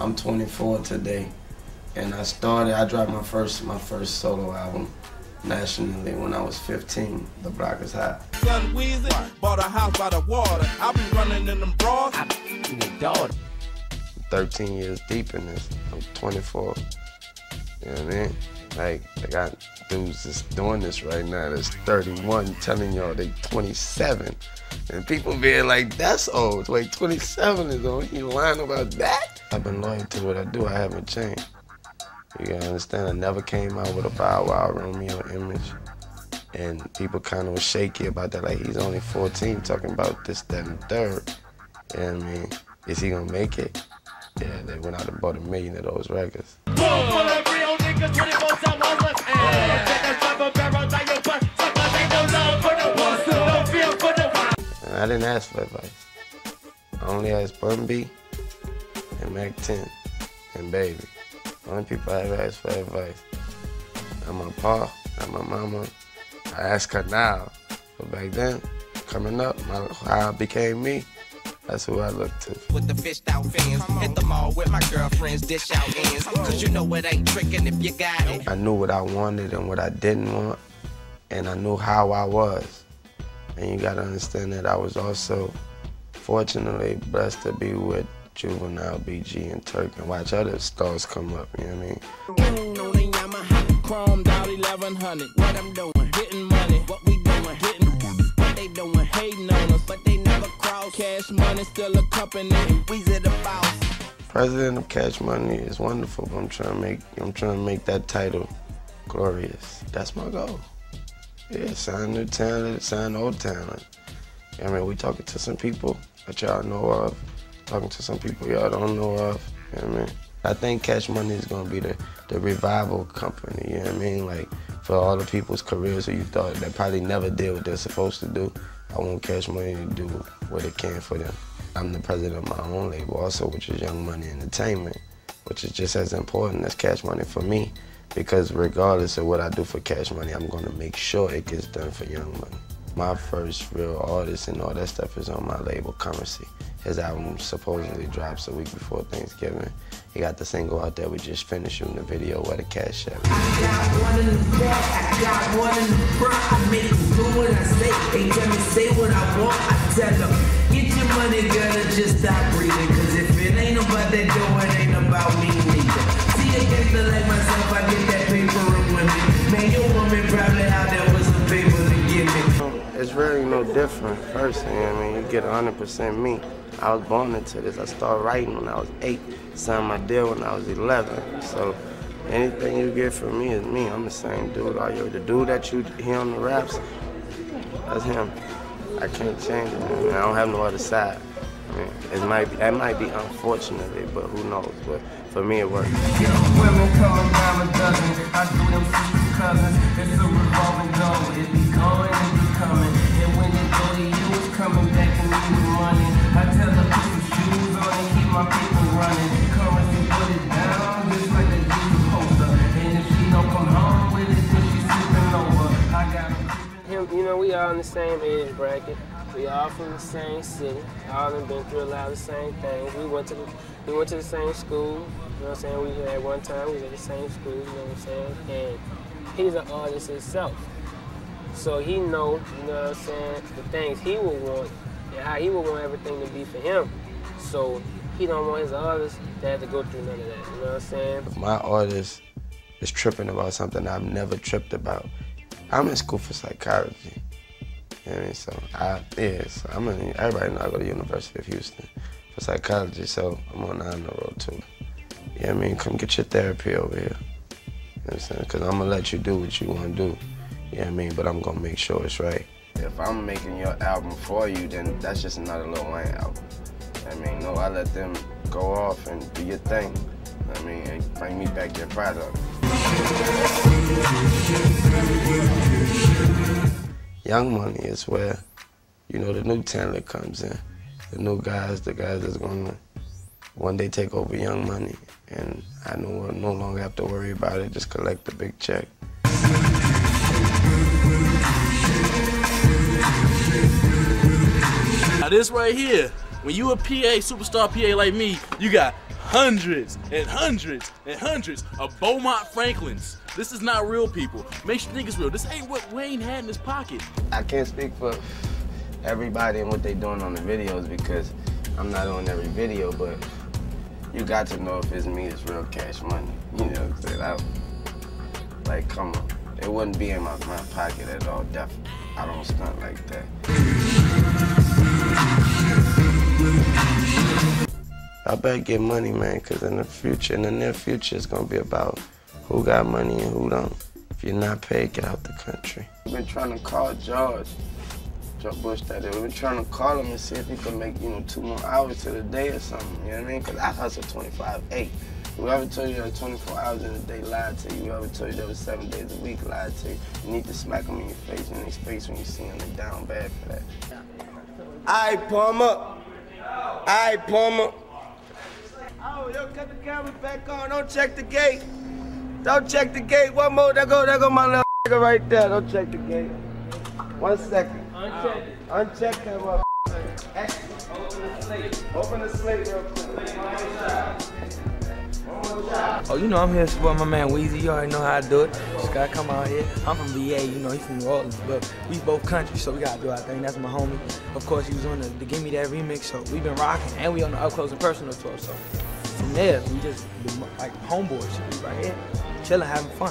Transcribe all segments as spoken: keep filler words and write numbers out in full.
I'm twenty-four today, and I started. I dropped my first my first solo album nationally when I was fifteen. The Block Is Hot. Son Weezy bought a house by the water. I be running in them bras. thirteen years deep in this. I'm twenty-four. You know what I mean? Like, I got dudes just doing this right now that's thirty-one telling y'all they twenty-seven. And people being like, that's old. Wait, twenty-seven is old. You lying about that? I've been loyal to what I do. I haven't changed. You gotta understand, I never came out with a Bow Wow Romeo image. And people kind of was shaky about that. Like, he's only fourteen talking about this, that, and third. You know what I mean? Is he gonna make it? Yeah, they went out and bought a million of those records. And I didn't ask for advice. I only asked Bun B and Mac ten and Baby. The only people I ever asked for advice. Not my pa, not my mama. I ask her now, but back then, coming up, my, how I became me, that's who I look to. With the fished out fans, hit the mall with my girlfriends, dish out ends, cause you know it ain't tricking if you got it. I knew what I wanted and what I didn't want, and I knew how I was. And you gotta understand that I was also fortunately blessed to be with Juvenile, B G, and Turk, and watch other stars come up, you know what I mean? On the Yamaha, chromed out eleven hundred. What I'm doing, getting money. What we doing, getting money. What they doing, hating on us, but they never cross. Cash Money still a company, Weezy the boss. President of Cash Money is wonderful, but I'm trying to make I'm trying to make that title glorious. That's my goal. Yeah, sign new talent, sign old talent. I mean, we talking to some people that y'all know of, talking to some people y'all don't know of. You know what I mean? I think Cash Money is gonna be the, the revival company, you know what I mean? Like, for all the people's careers who you thought that probably never did what they're supposed to do, I want Cash Money to do what it can for them. I'm the president of my own label also, which is Young Money Entertainment, which is just as important as Cash Money for me, because regardless of what I do for Cash Money, I'm gonna make sure it gets done for Young Money. My first real artist and all that stuff is on my label, Currency. His album supposedly drops a week before Thanksgiving. He got the single out there. We just finished shooting the video, Where the Cash At. I got one in the back, I got one in the front. I make them do what I say. They tell me say what I want, I tell them, get your money, girl, and just stop breathing. Cause if it ain't about that dough, it ain't about me neither. See a gangster like myself, I get that paper with me. Man, your woman probably out there with some paper to give me. It's really no different, personally. I mean, you get one hundred percent me. I was born into this. I started writing when I was eight, signed my deal when I was eleven. So anything you get from me is me. I'm the same dude. All you, the dude that you hear on the raps, that's him. I can't change it. Man. I don't have no other side. I mean, it might be, that might be unfortunately, but who knows? But for me, it works. Women come around a dozen. I do them sister cousins. It's a revolving door. It be going and be coming. And when it go to you, it's coming back and me with money. I tell her put some shoes on and keep my people running. Currency put it down just like a Jesus poster. And if she don't come home with it, then she's sleeping over. I got him. You know, we all in the same age bracket. We all from the same city. All have been through a lot of the same things. We went to the, we went to the same school. You know what I'm saying? We at one time we was at the same school. You know what I'm saying? And he's an artist himself, so he know, you know what I'm saying, the things he would want and how he would want everything to be for him. So he don't want his artists to have to go through none of that. You know what I'm saying? If my artist is tripping about something I've never tripped about, I'm in school for psychology. You know what I mean? So I, yeah, so I'm in, everybody know I go to University of Houston for psychology, so I'm on the honor roll too. You know what I mean? Come get your therapy over here. You know what I'm saying? Because I'm going to let you do what you want to do. You know what I mean? But I'm going to make sure it's right. If I'm making your album for you, then that's just another Lil Wayne album. I mean, no, I let them go off and do your thing. I mean, and bring me back your product. Young Money is where, you know, the new talent comes in. The new guys, the guys that's gonna one day take over Young Money. And I no, no longer have to worry about it, just collect the big check. Now this right here, when you a P A, superstar P A like me, you got hundreds and hundreds and hundreds of Beaumont Franklins. This is not real, people. Make sure you think it's real. This ain't what Wayne had in his pocket. I can't speak for everybody and what they doing on the videos because I'm not on every video, but you got to know if it's me, it's real Cash Money. You know what I'm saying? I, like, come on. It wouldn't be in my, my pocket at all, definitely. I don't stunt like that. I better get money, man, because in the future, in the near future, it's going to be about who got money and who don't. If you're not paid, get out the country. We've been trying to call George, George Bush that day. We've been trying to call him and see if he could make, you know, two more hours to the day or something, you know what I mean? Because I hustle twenty-five eight. Whoever told you that twenty-four hours in a day lied to you. Whoever told you that was seven days a week lied to you. You need to smack them in your face, in their face when you see them. They down bad for that. All right, Palmer. All right, Palmer. Oh, yo, cut the camera back on. Don't check the gate. Don't check the gate. One more. There go, there go my little nigga right there. Don't check the gate. One second. Uncheck it. Uncheck that motherfucker. Open the slate. Open the slate real quick. Oh, you know I'm here to support my man Weezy. You already know how I do it. Just gotta come out here. I'm from V A, you know, he's from New Orleans, but we both country, so we gotta do our thing. That's my homie. Of course, he was on the, the Give Me That remix, so we been rocking, and we on the Up Close and Personal tour, so from there, we just been like homeboys. We right here, chilling, having fun.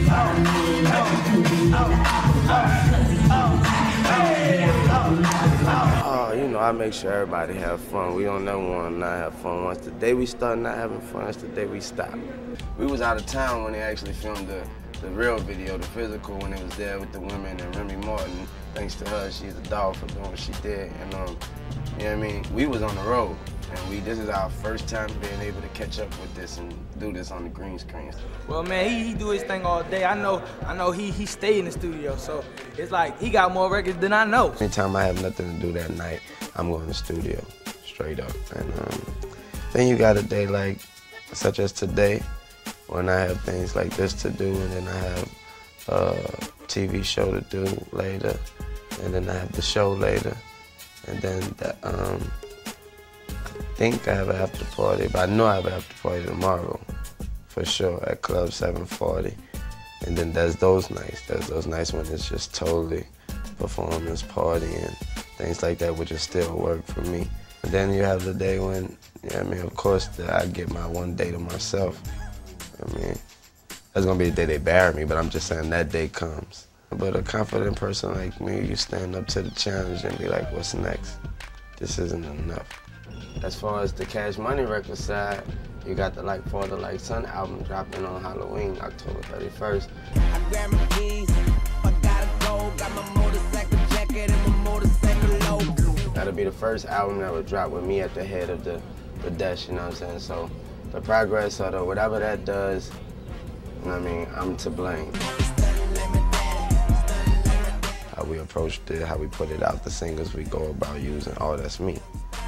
Oh, you know, I make sure everybody have fun. We don't never want to not have fun. Once the day we start not having fun, that's the day we stop. We was out of town when they actually filmed the, the real video, the physical, when they was there with the women and Remy Martin. Thanks to her, she's a dog for doing what she did. And um, you know what I mean? We was on the road. And we, this is our first time being able to catch up with this and do this on the green screen. Well, man, he, he do his thing all day. I know, I know he he stay in the studio, so it's like he got more records than I know. Anytime I have nothing to do that night, I'm going to the studio, straight up. And um, then you got a day like, such as today, when I have things like this to do, and then I have a T V show to do later, and then I have the show later, and then the, um, I think I have an after party, but I know I have an after party tomorrow, for sure, at Club seven forty. And then there's those nights. There's those nights when it's just totally performance, party, and things like that, which is still work for me. And then you have the day when, yeah, I mean, of course, the, I get my one day to myself. I mean, that's gonna be the day they bury me, but I'm just saying that day comes. But a confident person like me, you stand up to the challenge and be like, what's next? This isn't enough. As far as the Cash Money record side, you got the Like Father Like Son album dropping on Halloween, October thirty-first. I grab my keys, I gotta go, got my motorcycle jacket and my motorcycle logo. That'll be the first album that would drop with me at the head of the, the desk, you know what I'm saying? So the progress or the whatever that does, you know what I mean, I'm to blame. How we approached it, how we put it out, the singles we go about using, all that's me.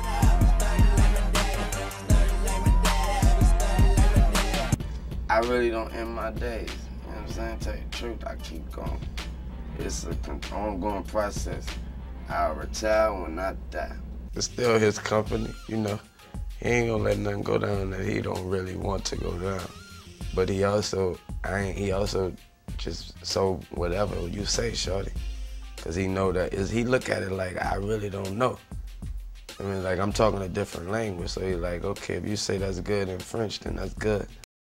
I really don't end my days, you know what I'm saying? Tell you the truth, I keep going. It's an ongoing process. I'll retire when I die. It's still his company, you know. He ain't gonna let nothing go down that he don't really want to go down. But he also, I ain't, he also just, so whatever you say, shorty. Cause he know that, is he look at it like, I really don't know. I mean, like, I'm talking a different language, so he's like, okay, if you say that's good in French, then that's good.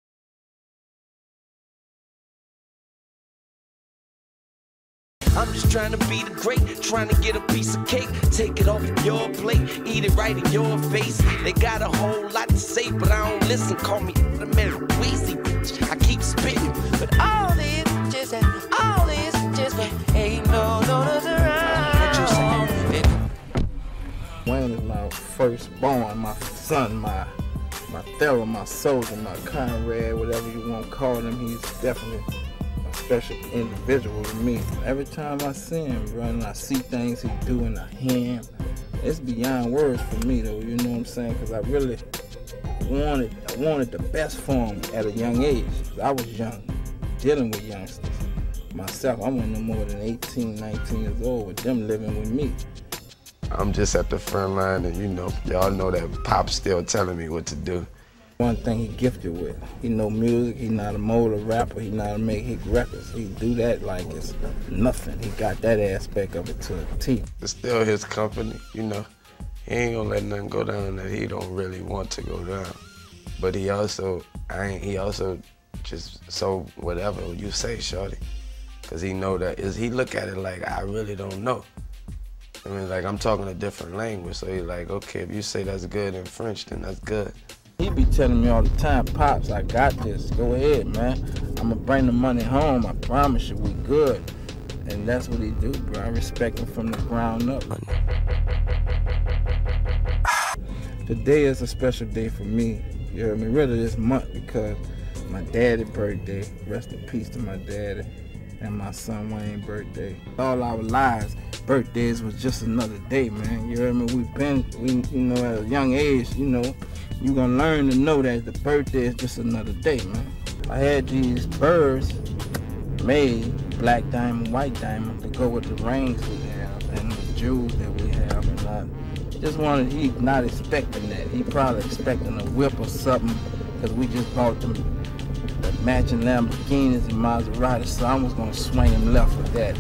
I'm just trying to be the great, trying to get a piece of cake, take it off of your plate, eat it right in your face. They got a whole lot to say, but I don't listen. Call me the man Weezy, bitch. I keep spitting, but all this just that, all this just that ain't no donuts around. What you saying? Wayne is my firstborn, my son, my my Thera, my soldier, my Conrad, whatever you want to call him. He's definitely a special individual to me. Every time I see him running, I see things he do and I hear him. It's beyond words for me, though. You know what I'm saying? Because I really wanted, I wanted the best for him at a young age. I was young, dealing with youngsters. Myself, I wasn't no more than eighteen, nineteen years old with them living with me. I'm just at the front line, and you know, y'all know that Pop's still telling me what to do. One thing he gifted with, he know music, he not a mold a rapper, he not to make hit records. He do that like it's nothing. He got that aspect of it to a T. It's still his company, you know. He ain't gonna let nothing go down that he don't really want to go down. But he also, I ain't, he also just so whatever you say, shorty. Cause he know that, is he look at it like, I really don't know. I mean, like I'm talking a different language, so he's like, okay, if you say that's good in French, then that's good. He be telling me all the time, Pops, I got this, go ahead, man. I'ma bring the money home, I promise you, we good. And that's what he do, bro. I respect him from the ground up. Today is a special day for me, you heard me, really this month, because my daddy's birthday, rest in peace to my daddy, and my son Wayne's birthday. All our lives, birthdays was just another day, man. You heard me? We've been, we, you know, at a young age, you know, you gonna learn to know that the birthday is just another day, man. I had these birds made, black diamond, white diamond, to go with the rings we have and the jewels that we have. And I just wanted, he not expecting that. He probably expecting a whip or something, because we just bought them the matching Lamborghinis and Maserati, so I was gonna swing him left with that.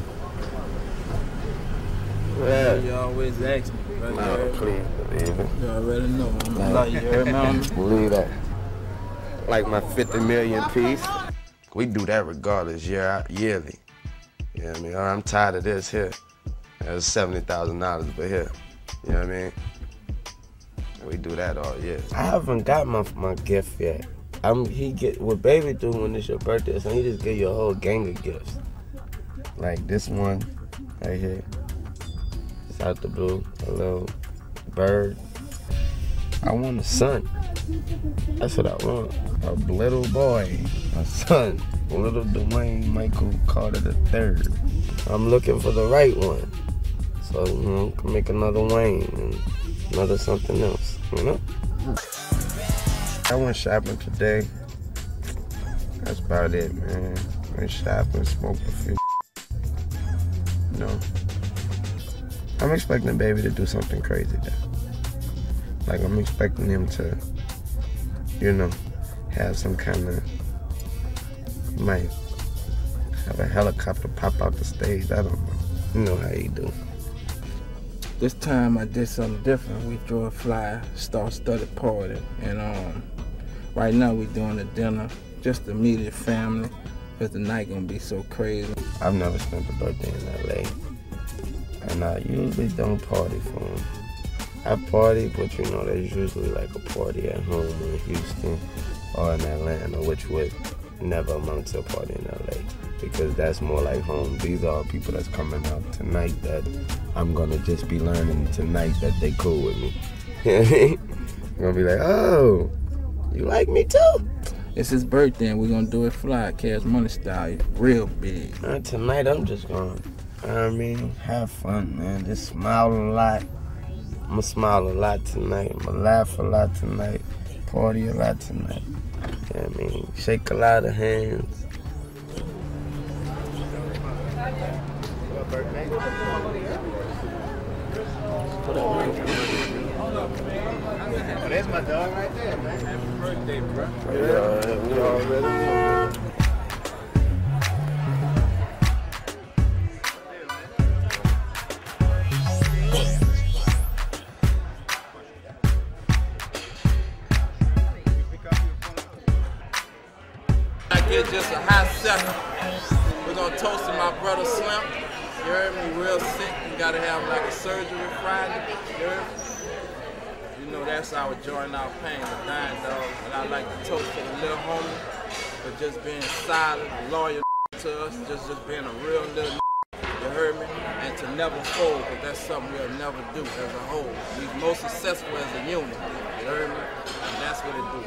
Yeah. You always ask me, brother. No, please believe it. You already know. I'm Like, like, you heard me? believe that. Like my fifty million piece. We do that regardless, year yearly. You know what I mean? I'm tired of this here. It's seventy thousand dollars, but here. You know what I mean? We do that all year. I haven't got my my gift yet. I'm he get what baby do when it's your birthday, so he just give you a whole gang of gifts. Like this one right here. It's out the blue, a little bird. I want a son. That's what I want. A little boy, a son. Little Dwayne Michael Carter the third. I'm looking for the right one. So, you know, can make another Wayne and another something else, you know? I went shopping today. That's about it, man. Went shopping, smoked a few. You know. I'm expecting baby to do something crazy though. Like I'm expecting him to, you know, have some kind of, might have a helicopter pop out the stage. I don't know. You know how he do. This time I did something different. We threw a fly, star-studded party, and um, right now we doing a dinner, just the immediate family, because the night gonna be so crazy. I've never spent a birthday in L A, and I usually don't party for him. I party, but you know, there's usually like a party at home in Houston or in Atlanta, which would never amount to a party in L A, because that's more like home. These are people that's coming out tonight that I'm gonna just be learning tonight that they cool with me. I'm gonna be like, oh, you like me too? It's his birthday and we're gonna do it fly, Cash Money style, real big. Uh, tonight I'm just gonna, I mean, have fun, man. Just smile a lot. I'm gonna smile a lot tonight. I'm gonna laugh a lot tonight. Party a lot tonight. You know what I mean? Shake a lot of hands. Oh, that's my dog right there, man. Happy birthday, bro. Yeah, we already know. I get just a hot second. We're gonna toast to my brother Slim. You heard me, real sick. We gotta have like a surgery Friday. You heard me? You know that's our joy and our pain, the dying dog. And I like to toast to the little homie for just being solid, loyal to us, just, just being a real little you heard me? And to never fold, because that's something we'll never do as a whole. We're most successful as a unit. You heard me? And that's what it do.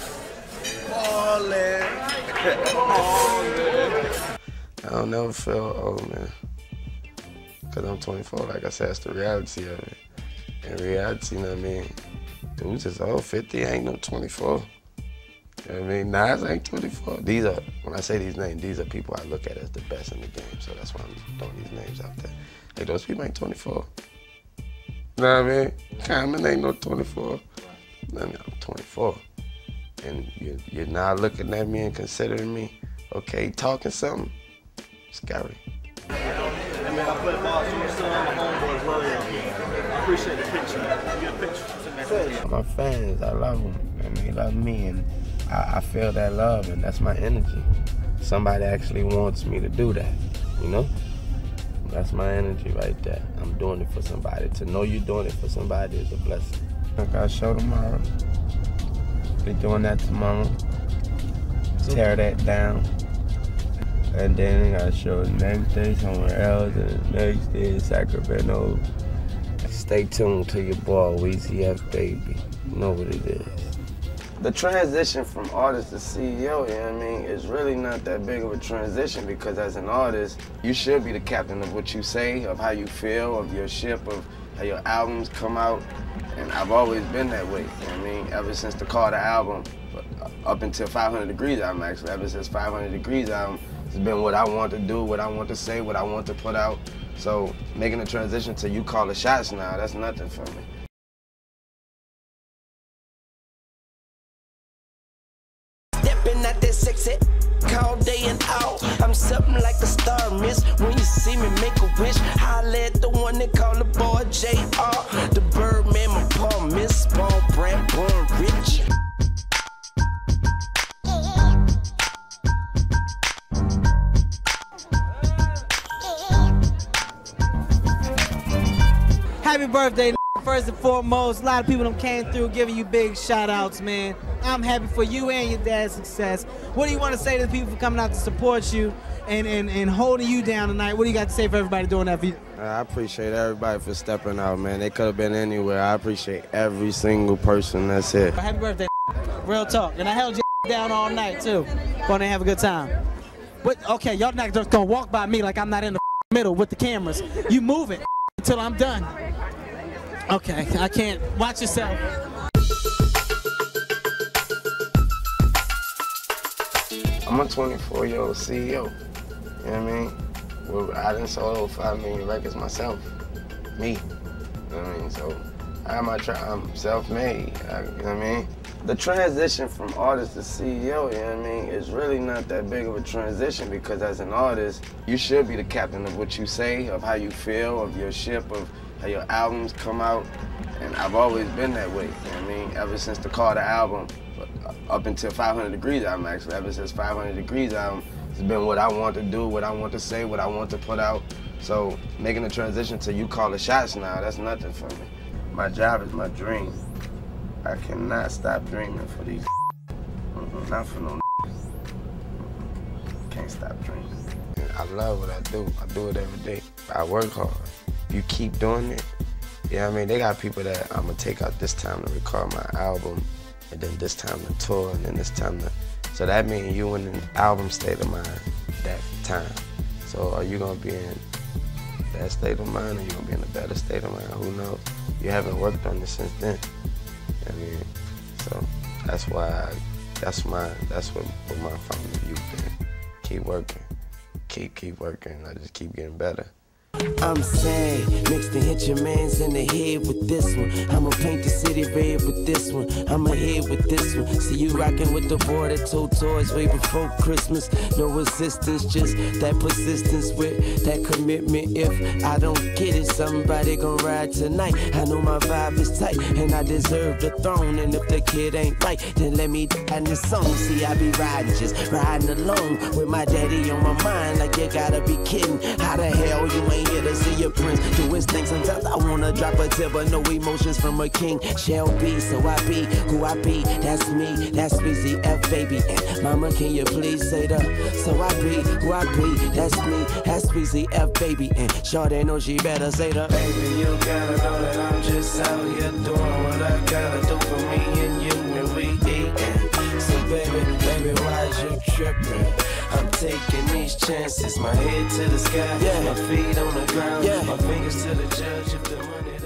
I don't never feel old, man. Because I'm twenty-four, like I said, that's the reality of it. In reality, you know what I mean? Dudes is old, fifty ain't no twenty-four. You know what I mean? Nas ain't twenty-four. These are, when I say these names, these are people I look at as the best in the game, so that's why I'm throwing these names out there. Like, those people ain't twenty-four. You know what I mean? Common ain't no twenty-four. I mean, I'm twenty-four. and you, you're not looking at me and considering me, okay, talking something, scary. Hey man, I play ball, so my son, I'm a homeboy as well. I appreciate the picture, man. Get a picture. My fans, I love them, and they love me, and I, I feel that love, and that's my energy. Somebody actually wants me to do that, you know? That's my energy right there. I'm doing it for somebody. To know you're doing it for somebody is a blessing. I got a show tomorrow. Be doing that tomorrow. Tear that down. And then I got a show the next day somewhere else, and the next day in Sacramento. Stay tuned to your boy, Weezy F Baby. You know what it is. The transition from artist to C E O, you know what I mean, is really not that big of a transition, because as an artist, you should be the captain of what you say, of how you feel, of your ship, of how your albums come out. And I've always been that way, you know what I mean, ever since the Carter album, up until five hundred Degrees album, actually, ever since five hundred Degrees album, it's been what I want to do, what I want to say, what I want to put out. So making the transition to you call the shots now, that's nothing for me. Stepping out that sexy all day and out. I'm something like a star, miss. When you see me make a wish, holla at the one they call the boy J R. The Birdman, my paw, miss. Ball brand, born rich. Happy birthday, first and foremost. A lot of people done came through giving you big shout outs, man. I'm happy for you and your dad's success. What do you want to say to the people for coming out to support you and, and, and holding you down tonight? What do you got to say for everybody doing that for you? I appreciate everybody for stepping out, man. They could have been anywhere. I appreciate every single person that's here. Happy birthday, real talk. And I held you down all night, too. Going to have a good time. But, okay, y'all not just going to walk by me like I'm not in the middle with the cameras. You move it until I'm done. Okay, I can't. Watch yourself. I'm a twenty-four-year-old C E O, you know what I mean? Well, I done sold over five million records myself, me, you know what I mean? So I have my, tra I'm self-made, you know what I mean? The transition from artist to C E O, you know what I mean, is really not that big of a transition, because as an artist, you should be the captain of what you say, of how you feel, of your ship, of how your albums come out. And I've always been that way, you know what I mean? Ever since the Carter album, up until five hundred Degrees album, actually, ever since five hundred Degrees album, it's been what I want to do, what I want to say, what I want to put out. So making the transition to you call the shots now, that's nothing for me. My job is my dream. I cannot stop dreaming for these mm-mm, not for no can't stop dreaming. I love what I do. I do it every day. I work hard. You keep doing it. You know what I mean? They got people that I'm gonna take out this time to record my album, and then this time to tour, and then this time to, so that means you in an album state of mind that time. So are you gonna be in that state of mind, or you gonna be in a better state of mind? Who knows? You haven't worked on this since then. You know what I mean? So that's why, I, that's my, that's what, what my family youth been. Keep working, keep, keep working. I just keep getting better. I'm sad, mixed and hit your mans in the head with this one. I'ma paint the city red with this one. I'ma head with this one. See you rocking with the boy that told toys way before Christmas. No resistance, just that persistence with that commitment. If I don't get it, somebody gon' ride tonight. I know my vibe is tight, and I deserve the throne. And if the kid ain't right, then let me die in this song. See, I be riding, just riding alone with my daddy on my mind. Like you gotta be kidding. How the hell you ain't here to see your prince do his thing? Sometimes I wanna drop a tip, but no emotions from a king. Shall be, so I be who I be. That's me, that's Weezy F Baby. And mama, can you please say that? So I be who I be. That's me, that's Weezy F Baby. And Shawty know she better say that. Baby, you gotta know that I'm just out here doing what I gotta do for me and you, and we eatin'. So baby, baby, why you trippin'? I'm taking these chances, my head to the sky, yeah. My feet on the ground, yeah. My fingers to the judge if the money